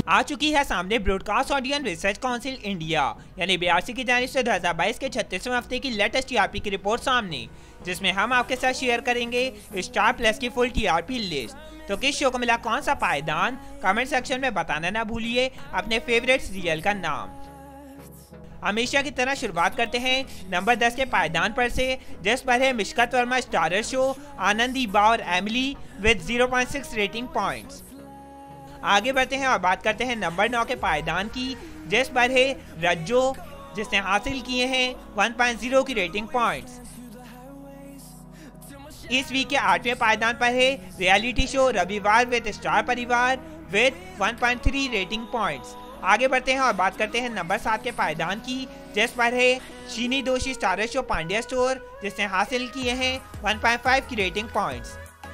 आ चुकी है सामने broadcast audience research council India यानी BRC की जानिब से 2022 के 36वें हफ्ते की लेटेस्ट TRP की रिपोर्ट सामने, जिसमें हम आपके साथ शेयर करेंगे स्टार प्लस की फुल TRP लिस्ट। तो किस शो को मिला कौन सा पायदान, कमेंट सेक्शन में बताना ना भूलिए अपने फेवरेट सीरियल का नाम। हमेशा की तरह शुरुआत करते हैं नंबर 10 के पायदान पर से, जिस पर है मिशकत वर्मा स्टारर शो आनंदी बा और एमिली विद 0.6 रेटिंग पॉइंट्स। आगे बढ़ते हैं और बात करते हैं नंबर 9 के पायदान की, जिस पर है रज्जो, जिसने हासिल किए हैं 1.0 की रेटिंग पॉइंट्स। इस वीक के 8वें पायदान पर है reality show Ravivaar with Star Parivaar विद 1.3 रेटिंग पॉइंट्स। आगे बढ़ते हैं और बात करते हैं नंबर 7 के पायदान की, जिस पर है शीनी दोषी स्टारर शो पांड्या स्टोर, जिसने हासिल किए हैं 1.5 की रेटिंग पॉइंट्स।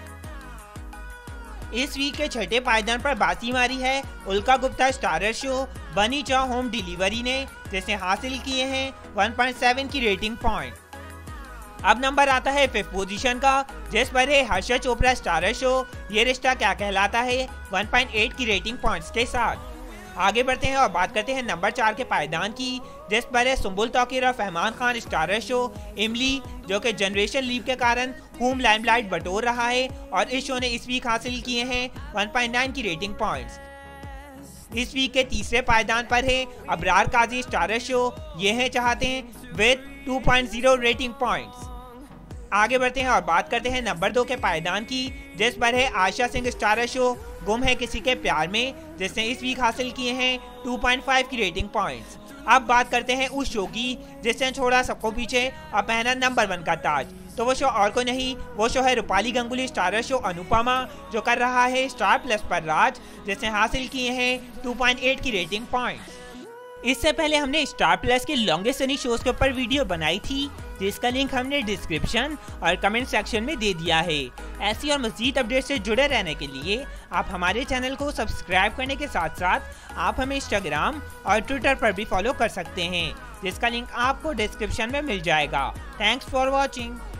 इस वीक के छठे पायदान पर बाजी मारी है उल्का गुप्ता स्टारर शो बनी चाव होम डिलीवरी ने, जिसने हासिल किए हैं 1.7 की रेटिंग पॉइंट। अब नंबर आता है 5th पोजीशन का, जिस पर है हर्षा चोपड़ा स्टारर शो ये रिश्ता क्या कहलाता है 1.8 की रेटिंग पॉइंट्स के साथ। आगे बढ़ते हैं और बात करते हैं नंबर 4 के पायदान की, जिस पर है सुंबुल तौकीर और फहमान खान स्टारर शो इमली, जो कि जनरेशन लीव के कारण खूब लाइमलाइट बटोर रहा है और इस शो ने इस वीक हासिल किए हैं 1.9 की रेटिंग पॉइंट्स। इस वीक के तीसरे पायदान पर है अबरार काजी स्टारर शो ये है चाहते हैं विद 2.0 रेटिंग पॉइंट्स। आगे बढ़ते हैं और बात करते हैं नंबर 2 के पायदान की, जिस पर है आशा सिंह स्टारर शो गुम है किसी के प्यार में, जिसने इस वीक हासिल किए हैं 2.5 की रेटिंग पॉइंट्स। अब बात करते हैं उस शो की जिसने छोड़ा सबको पीछे और पहना नंबर 1 का ताज। तो वो शो और को नहीं, वो शो है रूपाली गंगुली स्टारर शो अनुपमा, जो कर रहा है स्टार प्लस पर राज, जिसने हासिल किए हैं 2.8 की रेटिंग पॉइंट्स। इससे पहले हमने स्टार प्लस के लॉन्गेस्ट रनिंग शोज के ऊपर वीडियो बनाई थी, जिसका लिंक हमने डिस्क्रिप्शन और कमेंट सेक्शन में दे दिया है। ऐसी और मज़ीद अपडेट से जुड़े रहने के लिए आप हमारे चैनल को सब्सक्राइब करने के साथ साथ आप हमें इंस्टाग्राम और ट्विटर पर भी फॉलो कर सकते हैं, जिसका लिंक आपको डिस्क्रिप्शन में मिल जाएगा। Thanks for watching.